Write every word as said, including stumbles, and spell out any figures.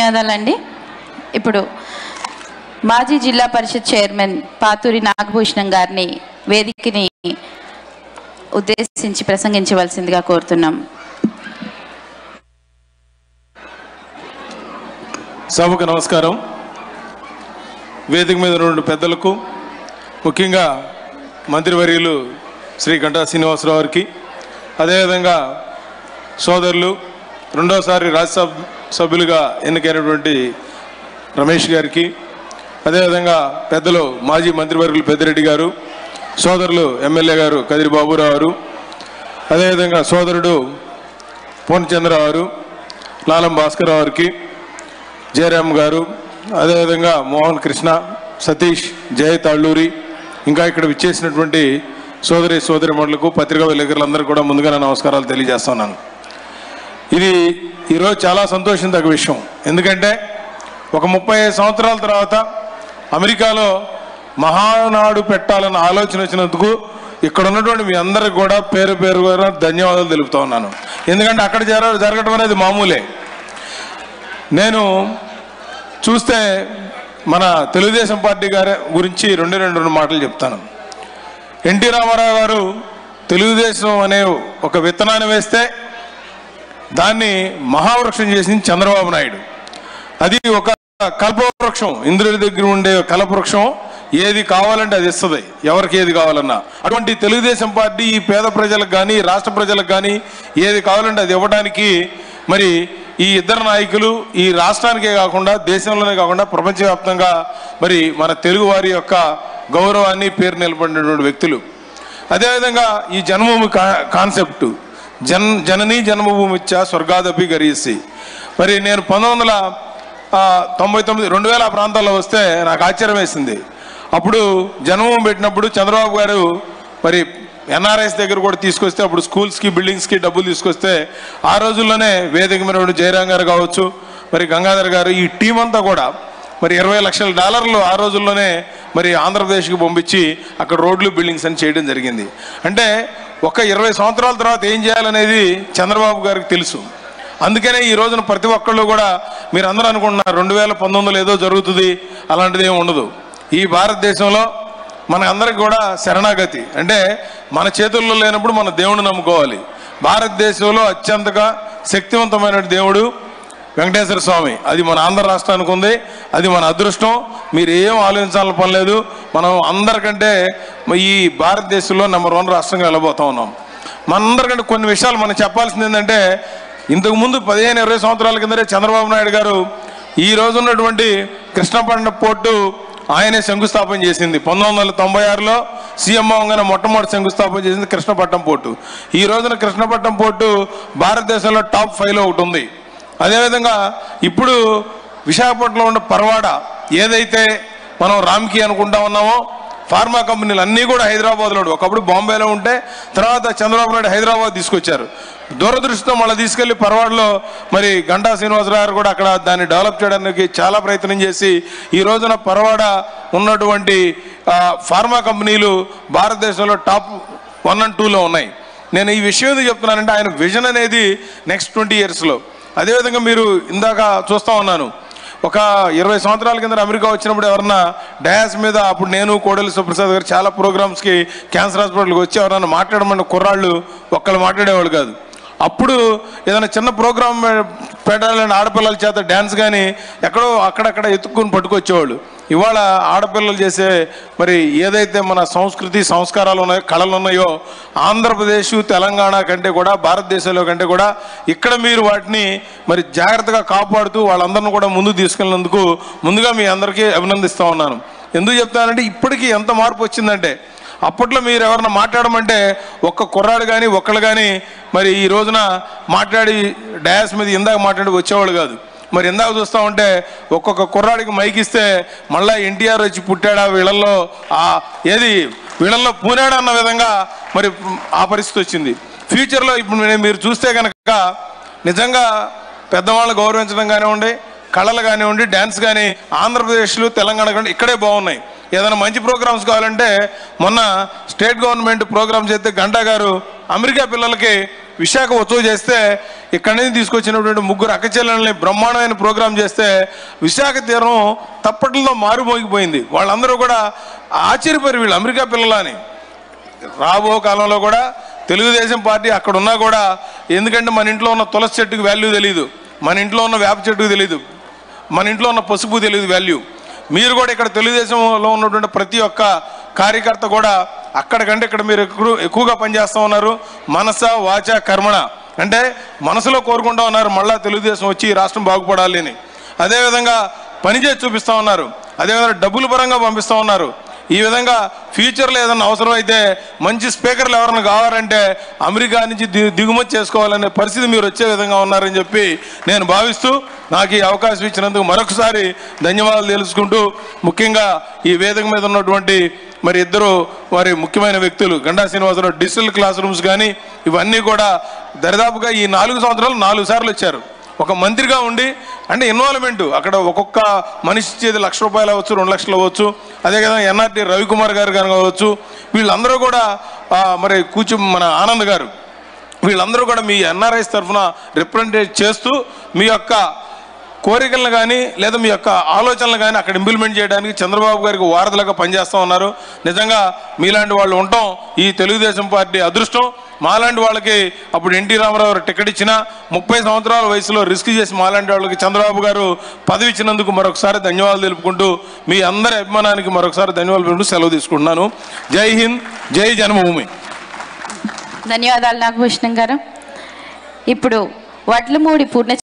ధన్యవాదాలండి. ఇప్పుడు మాజీ జిల్లా పరిషత్ చైర్మన్ పాతూరి నాగభూషణం గారిని వేదికని ఉద్దేశించి ప్రసంగించవలసిందిగా కోరుతున్నాం. సభకు నమస్కారం. వేదిక మీద రెండు పెద్దలకు, ముఖ్యంగా మంత్రివర్యులు శ్రీ గంటా శ్రీనివాసరావు గారికి, అదేవిధంగా సోదరులు రెండోసారి రాజ్యసభ సభ్యులుగా ఎన్నికైనటువంటి రమేష్ గారికి, అదేవిధంగా పెద్దలు మాజీ మంత్రివర్యులు పెద్దిరెడ్డి గారు, సోదరులు ఎమ్మెల్యే గారు కదిరి బాబురావు గారు, అదేవిధంగా సోదరుడు పూర్ణచంద్రరావు గారు, లాలం భాస్కర్ గారికి, జయరామ్ గారు, అదేవిధంగా మోహన్ కృష్ణ, సతీష్, జయ తాళ్ళూరి, ఇంకా ఇక్కడ విచ్చేసినటువంటి సోదరి సోదరి మండలకు, పత్రికా విలేకరులందరూ కూడా ముందుగా నా నమస్కారాలు తెలియజేస్తున్నాను. ఇది ఈరోజు చాలా సంతోషం తగ్గ విషయం. ఎందుకంటే ఒక ముప్పై ఐదు సంవత్సరాల తర్వాత అమెరికాలో మహానాడు పెట్టాలన్న ఆలోచన వచ్చినందుకు ఇక్కడ ఉన్నటువంటి మీ అందరికి కూడా పేరు పేరు ధన్యవాదాలు తెలుపుతా ఉన్నాను. ఎందుకంటే అక్కడ జర జరగడం అనేది మామూలే. నేను చూస్తే మన తెలుగుదేశం పార్టీ గారి గురించి రెండు రెండు రెండు మాటలు చెప్తాను. ఎన్టీ రామారావు గారు తెలుగుదేశం అనే ఒక విత్తనాన్ని వేస్తే దాన్ని మహావృక్షం చేసింది చంద్రబాబు నాయుడు. అది ఒక కల్పవృక్షం, ఇంద్రుడి దగ్గర ఉండే కల్పవృక్షం, ఏది కావాలంటే అది ఇస్తుంది, ఎవరికి ఏది కావాలన్నా. అటువంటి తెలుగుదేశం పార్టీ ఈ పేద ప్రజలకు కానీ రాష్ట్ర ప్రజలకు కానీ ఏది కావాలంటే అది ఇవ్వడానికి మరి ఈ ఇద్దరు నాయకులు ఈ రాష్ట్రానికే కాకుండా దేశంలోనే కాకుండా ప్రపంచవ్యాప్తంగా మరి మన తెలుగు వారి యొక్క గౌరవాన్ని పేరు నిలబడినటువంటి వ్యక్తులు. అదేవిధంగా ఈ జన్మభూమి కాన్సెప్ట్ జన్ జననీ జన్మభూమి ఇచ్చా స్వర్గాదపి గరీసి. మరి నేను పంతొమ్మిది వందల తొంభై తొమ్మిది రెండు వేల ప్రాంతాల్లో వస్తే నాకు ఆశ్చర్యం వేసింది. అప్పుడు జన్మభూమి పెట్టినప్పుడు చంద్రబాబు గారు మరి ఎన్ఆర్ఎస్ దగ్గర కూడా తీసుకొస్తే అప్పుడు స్కూల్స్కి బిల్డింగ్స్కి డబ్బులు తీసుకొస్తే ఆ రోజుల్లోనే వేదిక మీద జయరాం గారు కావచ్చు, మరి గంగాధర్ గారు, ఈ టీం అంతా కూడా మరి ఇరవై లక్షల డాలర్లు ఆ రోజుల్లోనే మరి ఆంధ్రప్రదేశ్కి పంపించి అక్కడ రోడ్లు బిల్డింగ్స్ అని చేయడం జరిగింది. అంటే ఒక ఇరవై సంవత్సరాల తర్వాత ఏం చేయాలనేది చంద్రబాబు గారికి తెలుసు. అందుకనే ఈ రోజున ప్రతి ఒక్కళ్ళు కూడా మీరు అందరూ అనుకుంటున్నారు రెండు వేల పంతొమ్మిదిలో ఏదో జరుగుతుంది, అలాంటిది ఏమి ఉండదు. ఈ భారతదేశంలో మన అందరికి కూడా శరణాగతి అంటే మన చేతుల్లో లేనప్పుడు మన దేవుడిని నమ్ముకోవాలి. భారతదేశంలో అత్యంతగా శక్తివంతమైన దేవుడు వెంకటేశ్వర స్వామి. అది మన ఆంధ్ర రాష్ట్రానికి ఉంది, అది మన అదృష్టం. మీరు ఏం ఆలోచించాలని పని లేదు. మనం అందరికంటే ఈ భారతదేశంలో నెంబర్ వన్ రాష్ట్రంగా వెళ్ళబోతా ఉన్నాం. మనందరికంటే కొన్ని విషయాలు మనం చెప్పాల్సింది ఏంటంటే, ఇంతకుముందు పదిహేను ఇరవై సంవత్సరాల కిందనే చంద్రబాబు నాయుడు గారు ఈ రోజు ఉన్నటువంటి కృష్ణపట్నం పోర్టు ఆయనే శంకుస్థాపన చేసింది. పంతొమ్మిది వందల తొంభై ఆరులో సీఎం అవగానే మొట్టమొదటి శంకుస్థాపన చేసింది కృష్ణపట్నం పోర్టు. ఈ రోజున కృష్ణపట్నం పోర్టు భారతదేశంలో టాప్ ఫైవ్లో ఒకటి ఉంది. అదేవిధంగా ఇప్పుడు విశాఖపట్నంలో ఉన్న పరవాడ ఏదైతే మనం రామ్కి అనుకుంటా ఉన్నామో, ఫార్మా కంపెనీలు అన్నీ కూడా హైదరాబాద్లో, ఒకప్పుడు బాంబేలో ఉంటే తర్వాత చంద్రబాబు నాయుడు హైదరాబాద్ తీసుకొచ్చారు. దూరదృష్టితో మళ్ళీ తీసుకెళ్లి పరవాడలో మరి గంటా శ్రీనివాసరావు గారు కూడా అక్కడ దాన్ని డెవలప్ చేయడానికి చాలా ప్రయత్నం చేసి ఈ రోజున పరవాడ ఉన్నటువంటి ఫార్మా కంపెనీలు భారతదేశంలో టాప్ వన్ అండ్ టూలో ఉన్నాయి. నేను ఈ విషయం ఎందుకు చెప్తున్నానంటే ఆయన విజన్ అనేది నెక్స్ట్ ట్వంటీ ఇయర్స్లో. అదేవిధంగా మీరు ఇందాక చూస్తూ ఉన్నాను, ఒక ఇరవై సంవత్సరాల కింద అమెరికా వచ్చినప్పుడు ఎవరన్నా డయాస్ మీద, అప్పుడు నేను కోడెల సుప్రసాద్ గారు చాలా ప్రోగ్రామ్స్కి క్యాన్సర్ హాస్పిటల్కి వచ్చి ఎవరన్నా మాట్లాడమని కుర్రాళ్ళు ఒక్కళ్ళు మాట్లాడేవాళ్ళు కాదు. అప్పుడు ఏదైనా చిన్న ప్రోగ్రామ్ పెట్టాలని ఆడపిల్లల చేత డ్యాన్స్ కానీ ఎక్కడో అక్కడక్కడ ఎత్తుక్కుని పట్టుకొచ్చేవాళ్ళు. ఇవాళ ఆడపిల్లలు చేసే మరి ఏదైతే మన సంస్కృతి సంస్కారాలు ఉన్నాయో, కళలు ఉన్నాయో, ఆంధ్రప్రదేశ్ తెలంగాణ కంటే కూడా భారతదేశంలో కంటే కూడా ఇక్కడ మీరు వాటిని మరి జాగ్రత్తగా కాపాడుతూ వాళ్ళందరినీ కూడా ముందుకు తీసుకెళ్ళినందుకు ముందుగా మీ అందరికీ అభినందిస్తూ ఉన్నాను. ఎందుకు చెప్తానంటే ఇప్పటికీ ఎంత మార్పు వచ్చిందంటే, అప్పట్లో మీరు ఎవరన్నా మాట్లాడమంటే ఒక్క కుర్రాడు కానీ ఒక్కళ్ళు కానీ మరి ఈ రోజున మాట్లాడి డయాస్ మీద ఇందాక మాట్లాడి వచ్చేవాళ్ళు కాదు. మరి ఇందాక చూస్తూ ఉంటే ఒక్కొక్క కుర్రాడికి మైక్ ఇస్తే మళ్ళీ ఎన్టీఆర్ వచ్చి పుట్టాడా వీళ్ళల్లో, ఆ ఏది వీళ్ళల్లో పూనాడా అన్న విధంగా మరి ఆ పరిస్థితి వచ్చింది. ఫ్యూచర్లో ఇప్పుడు మీరు చూస్తే కనుక నిజంగా పెద్దవాళ్ళు గౌరవించడం కానివ్వండి, కళలు కానివ్వండి, డ్యాన్స్ కానీ ఆంధ్రప్రదేశ్లో తెలంగాణ కానీ ఇక్కడే బాగున్నాయి. ఏదైనా మంచి ప్రోగ్రామ్స్ కావాలంటే మొన్న స్టేట్ గవర్నమెంట్ ప్రోగ్రామ్స్ అయితే గంటా గారు అమెరికా పిల్లలకి విశాఖ ఉత్సవం చేస్తే ఇక్కడి నుంచి తీసుకొచ్చినటువంటి ముగ్గురు అక్కచెల్లెల్ని బ్రహ్మాండమైన ప్రోగ్రాం చేస్తే విశాఖ తీరం తప్పట్లతో మారుమోగిపోయింది. వాళ్ళందరూ కూడా ఆశ్చర్యపోయారు, వీళ్ళు అమెరికా పిల్లలని. రాబో కాలంలో కూడా తెలుగుదేశం పార్టీ అక్కడ ఉన్నా కూడా, ఎందుకంటే మన ఇంట్లో ఉన్న తులసి చెట్టుకు వాల్యూ తెలియదు, మన ఇంట్లో ఉన్న వేప చెట్టుకు తెలియదు, మన ఇంట్లో ఉన్న పసుపు తెలియదు వాల్యూ. మీరు కూడా ఇక్కడ తెలుగుదేశంలో ఉన్నటువంటి ప్రతి ఒక్క కార్యకర్త కూడా అక్కడికంటే ఇక్కడ మీరు ఎక్కువ ఎక్కువగా పనిచేస్తూ ఉన్నారు. మనస వాచ కర్మణ అంటే మనసులో కోరుకుంటూ ఉన్నారు మళ్ళా తెలుగుదేశం వచ్చి ఈ రాష్ట్రం బాగుపడాలి అని. అదేవిధంగా పనిచేసి చూపిస్తూ ఉన్నారు, అదేవిధంగా డబ్బుల పరంగా పంపిస్తూ ఉన్నారు. ఈ విధంగా ఫ్యూచర్లో ఏదైనా అవసరం అయితే మంచి స్పీకర్లు ఎవరైనా కావాలంటే అమెరికా నుంచి ది దిగుమతి చేసుకోవాలనే పరిస్థితి మీరు వచ్చే విధంగా ఉన్నారని చెప్పి నేను భావిస్తూ నాకు ఈ అవకాశం ఇచ్చినందుకు మరొకసారి ధన్యవాదాలు తెలుసుకుంటూ, ముఖ్యంగా ఈ వేదిక మీద ఉన్నటువంటి మరి ఇద్దరు వారి ముఖ్యమైన వ్యక్తులు Ganta Srinivasarao digital classrooms కానీ ఇవన్నీ కూడా దరిదాపుగా ఈ నాలుగు సంవత్సరాలు నాలుగు సార్లు వచ్చారు. ఒక మంత్రిగా ఉండి అంటే ఇన్వాల్వ్మెంట్ అక్కడ ఒక్కొక్క మనిషి ఇచ్చేది లక్ష రూపాయలు అవ్వచ్చు, రెండు లక్షలు అవ్వచ్చు. అదే కదా ఎన్ఆర్టీ రవికుమార్ గారు కావచ్చు, వీళ్ళందరూ కూడా మరి కూర్చు మన ఆనంద్ గారు, వీళ్ళందరూ కూడా మీ ఎన్ఆర్ఐస్ తరఫున రిప్రజెంటేట్ చేస్తూ మీ యొక్క కోరికలను కానీ లేదా మీ యొక్క ఆలోచనలు కానీ అక్కడ ఇంప్లిమెంట్ చేయడానికి చంద్రబాబు గారికి వారధులుగా పనిచేస్తూ ఉన్నారు. నిజంగా మీలాంటి వాళ్ళు ఉండటం ఈ తెలుగుదేశం పార్టీ అదృష్టం. మాలాంటి వాళ్ళకి అప్పుడు ఎన్టీ రామారావు గారు టికెట్ ఇచ్చిన ముప్పై సంవత్సరాల వయసులో రిస్క్ చేసి మాలాంటి వాళ్ళకి చంద్రబాబు గారు పదవి ఇచ్చినందుకు మరొకసారి ధన్యవాదాలు తెలుపుకుంటూ మీ అందరి అభిమానానికి మరొకసారి ధన్యవాదాలు తెలుపుకుంటూ సెలవు తీసుకుంటున్నాను. జై హింద్, జై జన్మభూమి. ధన్యవాదాలు నాగభూషణం గారు. ఇప్పుడు వడ్లమూడి పూర్ణ